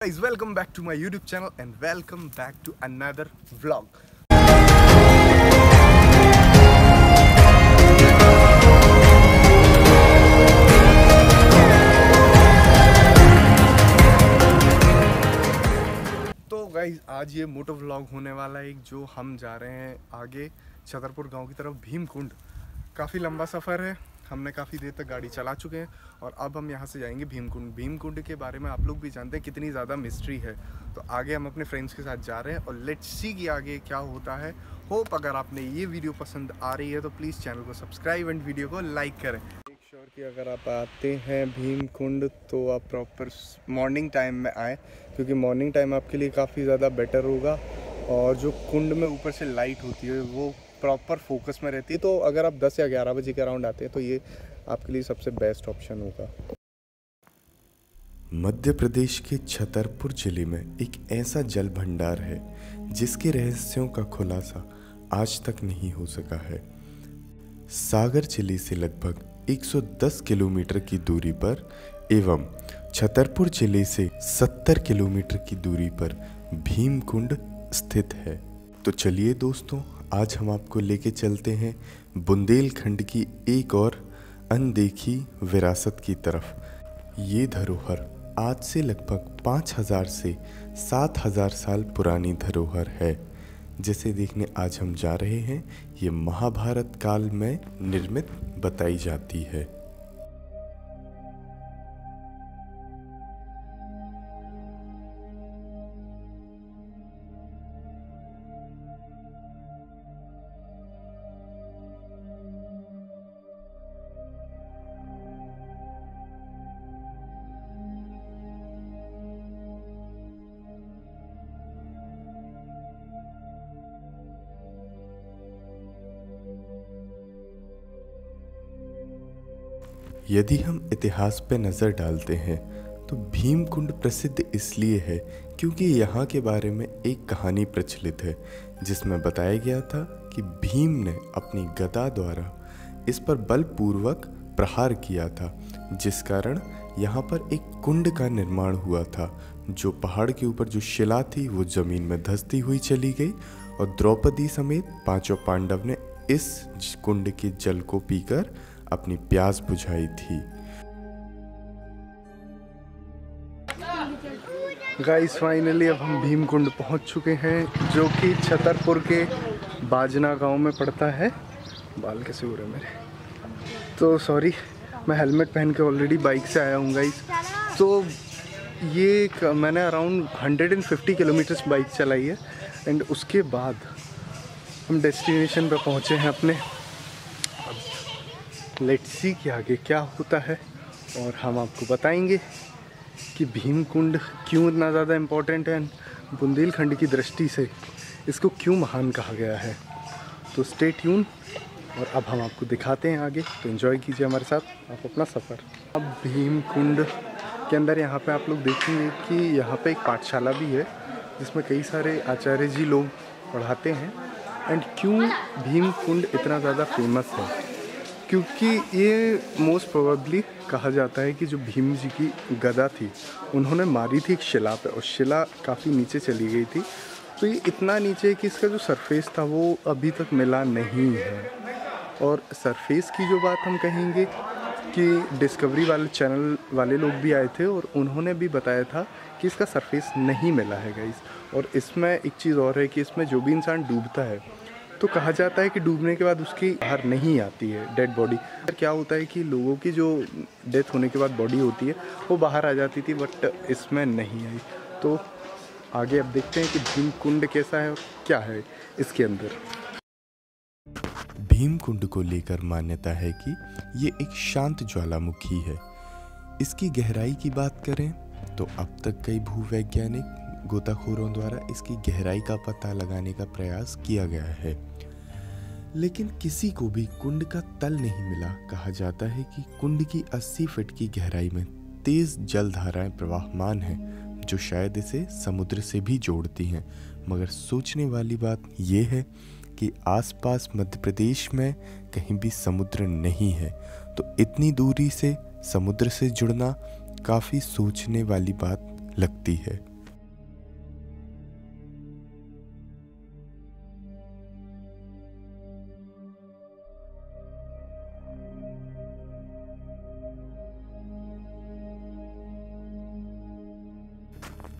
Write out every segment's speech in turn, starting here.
guys, welcome back to my YouTube channel and welcome back to another vlog. तो guys आज ये moto vlog होने वाला है जो हम जा रहे हैं आगे छतरपुर गांव की तरफ भीमकुंड। काफ़ी लंबा सफ़र है, हमने काफ़ी देर तक गाड़ी चला चुके हैं और अब हम यहाँ से जाएंगे भीमकुंड। भीमकुंड के बारे में आप लोग भी जानते हैं कितनी ज़्यादा मिस्ट्री है। तो आगे हम अपने फ्रेंड्स के साथ जा रहे हैं और लेट्स सी कि आगे क्या होता है। होप अगर आपने ये वीडियो पसंद आ रही है तो प्लीज़ चैनल को सब्सक्राइब एंड वीडियो को लाइक करें। मेक श्योर कि अगर आप आते हैं भीमकुंड तो आप प्रॉपर मॉर्निंग टाइम में आएँ, क्योंकि मॉर्निंग टाइम आपके लिए काफ़ी ज़्यादा बेटर होगा और जो कुंड में ऊपर से लाइट होती है वो प्रॉपर फोकस में रहती है। तो अगर आप 10 या 11 बजे के अराउंड आते हैं तो ये आपके लिए सबसे बेस्ट ऑप्शन होगा। मध्य प्रदेश के छतरपुर जिले में एक ऐसा जल भंडार है जिसके रहस्यों का खुलासा आज तक नहीं हो सका है। सागर जिले से लगभग 110 किलोमीटर की दूरी पर एवं छतरपुर जिले से 70 किलोमीटर की दूरी पर भीमकुंड स्थित है। तो चलिए दोस्तों, आज हम आपको लेके चलते हैं बुंदेलखंड की एक और अनदेखी विरासत की तरफ। ये धरोहर आज से लगभग 5000 से 7000 साल पुरानी धरोहर है, जिसे देखने आज हम जा रहे हैं। ये महाभारत काल में निर्मित बताई जाती है। यदि हम इतिहास पे नज़र डालते हैं तो भीमकुंड प्रसिद्ध इसलिए है क्योंकि यहाँ के बारे में एक कहानी प्रचलित है जिसमें बताया गया था कि भीम ने अपनी गदा द्वारा इस पर बलपूर्वक प्रहार किया था, जिस कारण यहाँ पर एक कुंड का निर्माण हुआ था। जो पहाड़ के ऊपर जो शिला थी वो ज़मीन में धंसती हुई चली गई और द्रौपदी समेत 5 पांडव ने इस कुंड के जल को पीकर अपनी प्यास बुझाई थी। गाइस फाइनली अब हम भीमकुंड पहुंच चुके हैं, जो कि छतरपुर के बाजना गांव में पड़ता है। बाल कैसे हो रहे हैं मेरे, तो सॉरी, मैं हेलमेट पहन के ऑलरेडी बाइक से आया हूँ गाइस। तो ये मैंने अराउंड 150 किलोमीटर्स बाइक चलाई है एंड उसके बाद हम डेस्टिनेशन पर पहुँचे हैं अपने। लेट्स सी कि आगे क्या होता है और हम आपको बताएंगे कि भीमकुंड क्यों इतना ज़्यादा इम्पोर्टेंट है, बुंदेलखंड की दृष्टि से इसको क्यों महान कहा गया है। तो स्टे ट्यून और अब हम आपको दिखाते हैं आगे, तो एंजॉय कीजिए हमारे साथ आप अपना सफ़र। अब भीमकुंड के अंदर यहाँ पे आप लोग देखेंगे कि यहाँ पे एक पाठशाला भी है जिसमें कई सारे आचार्य जी लोग पढ़ाते हैं। एंड क्यों भीमकुंड इतना ज़्यादा फेमस है, क्योंकि ये मोस्ट प्रोबेबली कहा जाता है कि जो भीम जी की गदा थी उन्होंने मारी थी एक शिला पे और शिला काफ़ी नीचे चली गई थी। तो ये इतना नीचे कि इसका जो सरफेस था वो अभी तक मिला नहीं है। और सरफेस की जो बात हम कहेंगे कि डिस्कवरी वाले चैनल वाले लोग भी आए थे और उन्होंने भी बताया था कि इसका सरफेस नहीं मिला है गाइस। और इसमें एक चीज़ और है कि इसमें जो भी इंसान डूबता है तो कहा जाता है कि डूबने के बाद उसकी बाहर नहीं आती है डेड बॉडी। क्या होता है कि लोगों की जो डेथ होने के बाद बॉडी होती है वो बाहर आ जाती थी, बट इसमें नहीं आई। तो आगे अब देखते हैं कि भीमकुंड कैसा है और क्या है इसके अंदर। भीमकुंड को लेकर मान्यता है कि ये एक शांत ज्वालामुखी है। इसकी गहराई की बात करें तो अब तक कई भूवैज्ञानिक गोताखोरों द्वारा इसकी गहराई का पता लगाने का प्रयास किया गया है, लेकिन किसी को भी कुंड का तल नहीं मिला। कहा जाता है कि कुंड की 80 फीट की गहराई में तेज जलधाराएं प्रवाहमान हैं, जो शायद इसे समुद्र से भी जोड़ती हैं। मगर सोचने वाली बात यह है कि आसपास मध्य प्रदेश में कहीं भी समुद्र नहीं है, तो इतनी दूरी से समुद्र से जुड़ना काफ़ी सोचने वाली बात लगती है।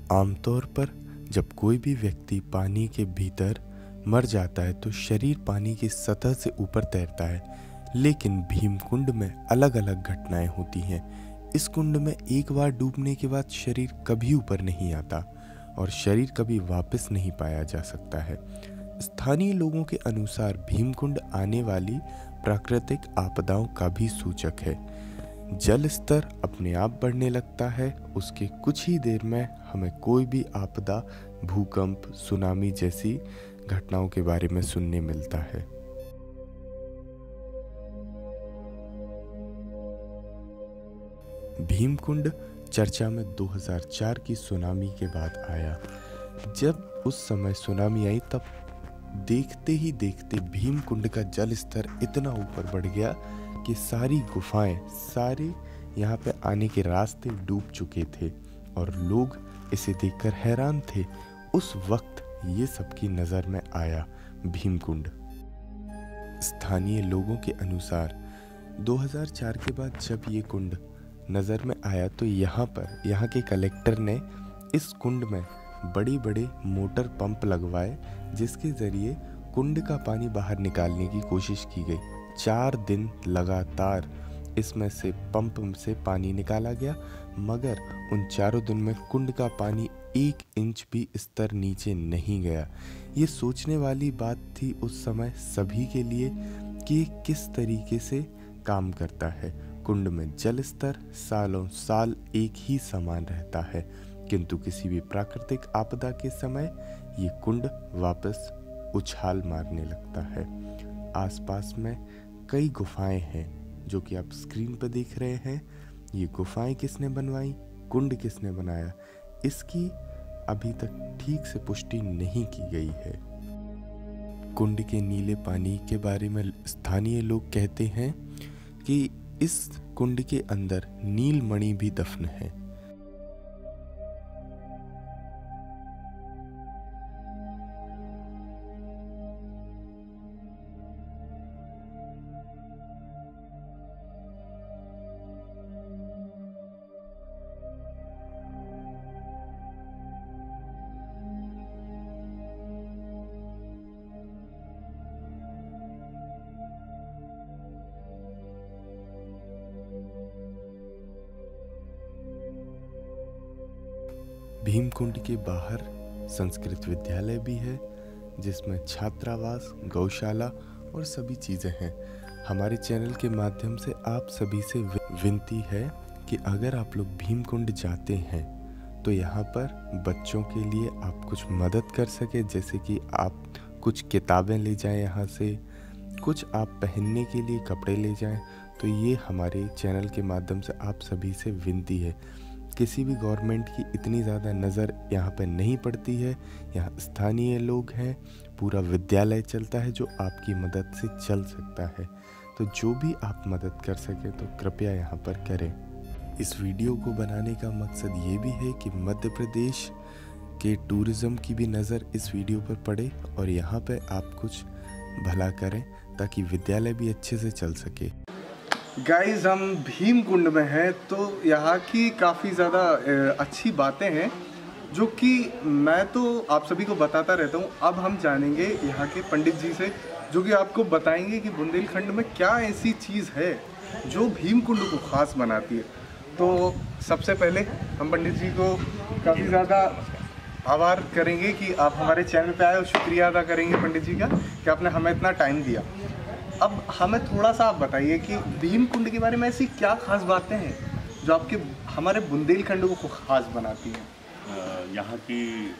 आमतौर पर जब कोई भी व्यक्ति पानी के भीतर मर जाता है तो शरीर पानी की सतह से ऊपर तैरता है, लेकिन भीमकुंड में अलग अलग घटनाएं होती हैं। इस कुंड में एक बार डूबने के बाद शरीर कभी ऊपर नहीं आता और शरीर कभी वापस नहीं पाया जा सकता है। स्थानीय लोगों के अनुसार भीमकुंड आने वाली प्राकृतिक आपदाओं का भी सूचक है। जल स्तर अपने आप बढ़ने लगता है, उसके कुछ ही देर में हमें कोई भी आपदा, भूकंप, सुनामी जैसी घटनाओं के बारे में सुनने मिलता है। भीमकुंड चर्चा में 2004 की सुनामी के बाद आया। जब उस समय सुनामी आई तब देखते ही देखते भीमकुंड का जल स्तर इतना ऊपर बढ़ गया कि सारी गुफाएं, सारे यहाँ पे आने के रास्ते डूब चुके थे और लोग इसे देखकर हैरान थे। उस वक्त ये सबकी नज़र में आया भीमकुंड। स्थानीय लोगों के अनुसार 2004 के बाद जब ये कुंड नज़र में आया तो यहाँ के कलेक्टर ने इस कुंड में बड़े बड़े मोटर पंप लगवाए, जिसके ज़रिए कुंड का पानी बाहर निकालने की कोशिश की गई। 4 दिन लगातार इसमें से पंप से पानी निकाला गया, मगर उन 4 दिन में कुंड का पानी 1 इंच भी स्तर नीचे नहीं गया। ये सोचने वाली बात थी उस समय सभी के लिए कि ये किस तरीके से काम करता है। कुंड में जल स्तर सालों साल एक ही समान रहता है, किंतु किसी भी प्राकृतिक आपदा के समय ये कुंड वापस उछाल मारने लगता है। आसपास में कई गुफाएं हैं जो कि आप स्क्रीन पर देख रहे हैं। ये गुफाएं किसने बनवाई, कुंड किसने बनाया, इसकी अभी तक ठीक से पुष्टि नहीं की गई है। कुंड के नीले पानी के बारे में स्थानीय लोग कहते हैं कि इस कुंड के अंदर नीलमणि भी दफन है। भीमकुंड के बाहर संस्कृत विद्यालय भी है, जिसमें छात्रावास, गौशाला और सभी चीज़ें हैं। हमारे चैनल के माध्यम से आप सभी से विनती है कि अगर आप लोग भीमकुंड जाते हैं तो यहाँ पर बच्चों के लिए आप कुछ मदद कर सके, जैसे कि आप कुछ किताबें ले जाएं यहाँ से, कुछ आप पहनने के लिए कपड़े ले जाएं। तो ये हमारे चैनल के माध्यम से आप सभी से विनती है। किसी भी गवर्नमेंट की इतनी ज़्यादा नज़र यहाँ पर नहीं पड़ती है। यहाँ स्थानीय लोग हैं, पूरा विद्यालय चलता है जो आपकी मदद से चल सकता है। तो जो भी आप मदद कर सके तो कृपया यहाँ पर करें। इस वीडियो को बनाने का मकसद ये भी है कि मध्य प्रदेश के टूरिज़्म की भी नज़र इस वीडियो पर पड़े और यहाँ पे आप कुछ भला करें ताकि विद्यालय भी अच्छे से चल सके। गाइस, हम भीमकुंड में हैं तो यहाँ की काफ़ी ज़्यादा अच्छी बातें हैं जो कि मैं तो आप सभी को बताता रहता हूँ। अब हम जानेंगे यहाँ के पंडित जी से, जो कि आपको बताएंगे कि बुंदेलखंड में क्या ऐसी चीज़ है जो भीमकुंड को ख़ास बनाती है। तो सबसे पहले हम पंडित जी को काफ़ी ज़्यादा आभार करेंगे कि आप हमारे चैनल पे आए और शुक्रिया अदा करेंगे पंडित जी का कि आपने हमें इतना टाइम दिया। अब हमें थोड़ा सा आप बताइए कि भीमकुंड के बारे में ऐसी क्या खास बातें हैं जो आपके हमारे बुंदेलखंड को खास बनाती हैं। यहाँ की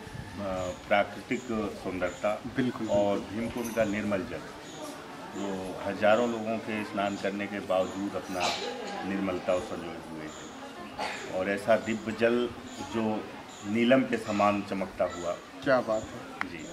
प्राकृतिक सुंदरता बिल्कुल, और भीमकुंड का निर्मल जल जो हजारों लोगों के स्नान करने के बावजूद अपना निर्मलता संजोए हुए थे, और ऐसा दिव्य जल जो नीलम के समान चमकता हुआ। क्या बात है जी।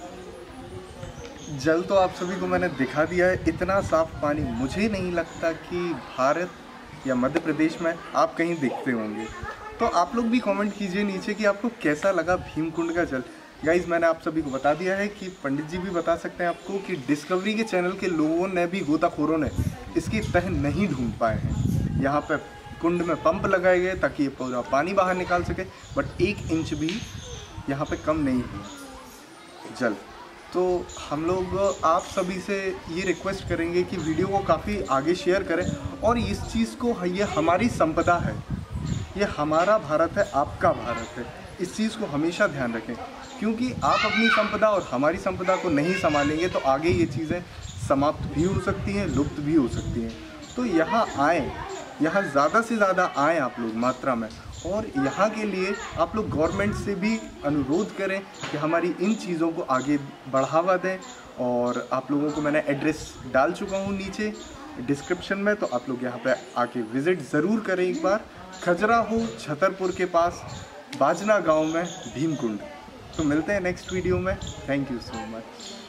जल तो आप सभी को मैंने दिखा दिया है। इतना साफ पानी मुझे नहीं लगता कि भारत या मध्य प्रदेश में आप कहीं देखते होंगे। तो आप लोग भी कमेंट कीजिए नीचे कि आपको कैसा लगा भीमकुंड का जल। गाइज, मैंने आप सभी को बता दिया है कि पंडित जी भी बता सकते हैं आपको कि डिस्कवरी के चैनल के लोगों ने भी, गोताखोरों ने इसकी तह नहीं ढूंढ पाए हैं। यहाँ पर कुंड में पंप लगाए गए ताकि ये पूरा पानी बाहर निकाल सके, बट 1 इंच भी यहाँ पे कम नहीं हुआ जल। तो हम लोग आप सभी से ये रिक्वेस्ट करेंगे कि वीडियो को काफ़ी आगे शेयर करें, और इस चीज़ को, ये हमारी संपदा है, ये हमारा भारत है, आपका भारत है, इस चीज़ को हमेशा ध्यान रखें, क्योंकि आप अपनी संपदा और हमारी संपदा को नहीं संभालेंगे तो आगे ये चीज़ें समाप्त भी हो सकती हैं, लुप्त भी हो सकती हैं। तो यहाँ आएँ, यहाँ ज़्यादा से ज़्यादा आएँ आप लोग मात्रा में, और यहाँ के लिए आप लोग गवर्नमेंट से भी अनुरोध करें कि हमारी इन चीज़ों को आगे बढ़ावा दें। और आप लोगों को मैंने एड्रेस डाल चुका हूँ नीचे डिस्क्रिप्शन में, तो आप लोग यहाँ पे आके विज़िट ज़रूर करें एक बार। खजुराहो छतरपुर के पास बाजना गांव में भीमकुंड। तो मिलते हैं नेक्स्ट वीडियो में। Thank you so much.